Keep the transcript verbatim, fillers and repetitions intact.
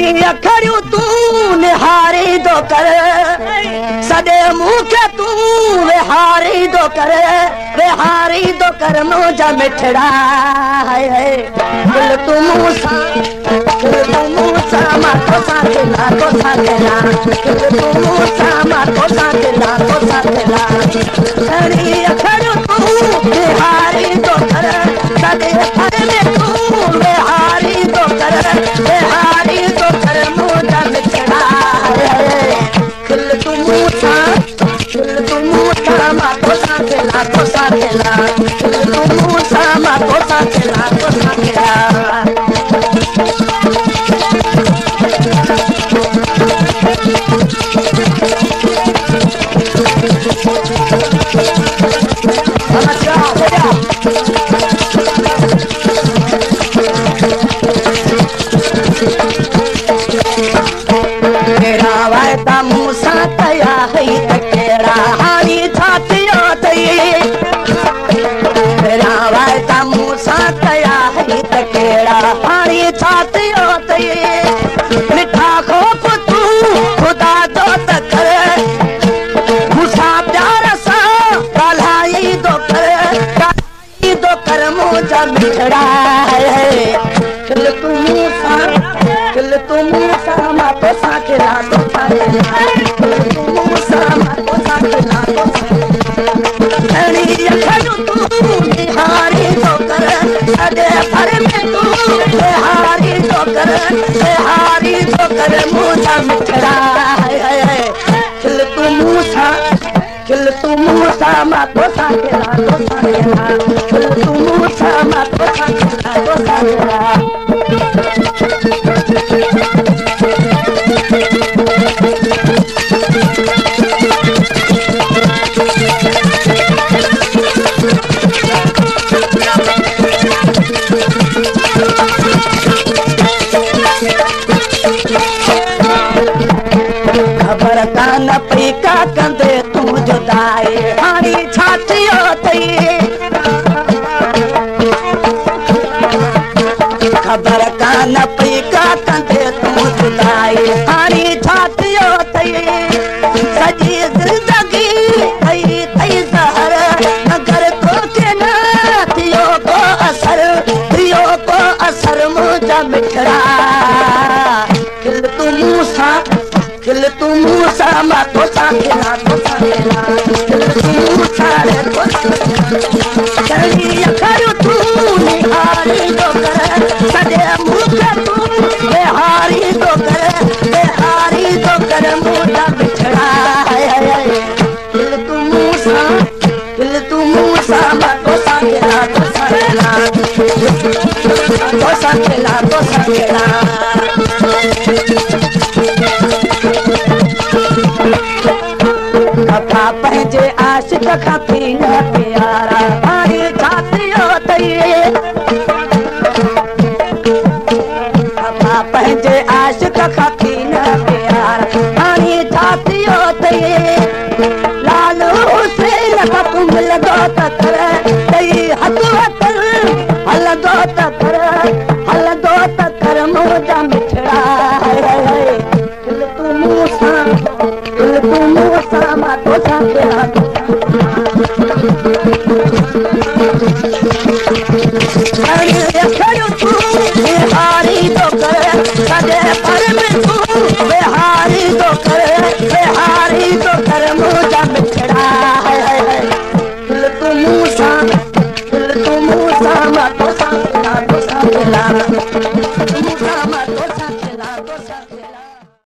अखड़ियूं तूं निहारी थो कर सॼे मूंखे तूं विहारी थो कर विहारी थो कर मुंहिंजा मिठड़ा दिल तूं मूं सां दिल तूं मूं सां मां तोसां खेला तोसां खेला दिल तूं मूं सां मां तोसां खेला तोसां खेला घणी अखड़ियूं तूं निहारी थो कर सॼे घर में तूं विहारी थो कर विहारी थो कर मुंहिंजा मिठड़ा दिल तूं मूं सां दिल तूं मूं सां मां तोसां खेला तोसां खेला दिल तूं मूं सां मां तोसां खेला तोसां खेला मिठा खोप तूं ख़ुदा जो त कर मूंसां प्यार सां ॻाल्हाई थो कर ॻाल्हाई थो कर मुंहिंजा मिठड़ा दिल तूं मूं सां दिल तूं मूं सां मां तोसां खेला तोसां खेला दिल तूं मूं सां मां तोसां खेला घणी अखड़ियूं तूं निहारी थो कर सॼे घर में तूं विहारी थो कर विहारी थो कर मुंहिंजा मिठड़ा दिल तूं मूं सां दिल तूं मूं सां मां तोसां खेला तोसां खेला दिल तूं मूं सां मां तोसां खेला तोसां खेला खबर कान पई का कंदे तूं जुदाई हाणे छा थियो अथई खबर कान पई का कंदे तूं जुदाई हाणे छा थियो अथई सॼी ज़िंदगी अई अई ज़हर अगरि तोखे न थियो को असर थियो को असर मुंहिंजा मिठड़ा दिल तूं मूं सां दिल तूं मूं सां मां तोसां खेला तोसां खेला दिल तूं मूं सां घणी अखड़ियूं तूं निहारी थो कर सॼे मूंखे तूं विहारी थो कर विहारी थो कर मुंहिंजा मिठड़ा दिल तूं मूं सां दिल तूं मूं सां मां तोसां खेला तोसां खेला तोसां खेला तोसां खेला खफा पंहिंजे आशिक खां थी न प्यारा हाणे छा थियो अथई खफा पंहिंजे आशिक खां थी न प्यारा हाणे छा थियो अथई लाल हुसैन खां तूं मिलंदो त कर ॾेई हथ वठ हलंदो त कर हलंदो त कर मुंहिंजा